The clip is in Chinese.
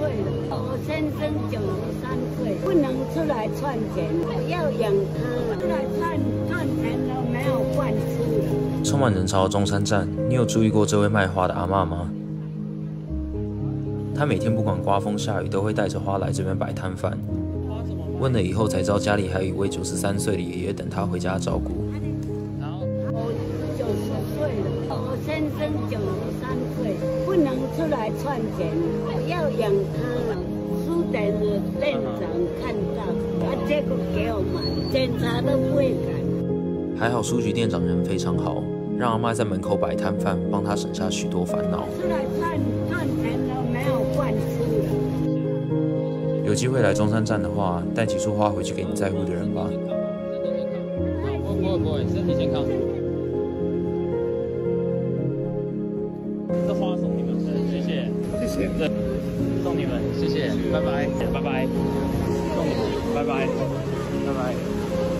岁了，我先生93岁，不能出来赚钱，要养他，出来赚钱了没有饭吃了。 充满人潮的中山站，你有注意过这位卖花的阿嬷吗？她每天不管刮风下雨，都会带着花来这边摆摊贩。问了以后才知道，家里还有一位93岁的爷爷等她回家照顾。 我90岁了，我先生93岁，不能出来赚钱，要养他。书店的店长看到，结果给我买，检查都不会改。 还好书局店长人非常好，让阿嬷在门口摆摊贩，帮她省下许多烦恼。 出来赚钱了没有饭吃了。 有机会来中山站的话，带几束花回去给你在乎的人吧。 不会，身体健康。这花送你们，谢谢，谢谢，送你们，谢谢，拜拜，拜拜，送你们，拜拜，拜拜。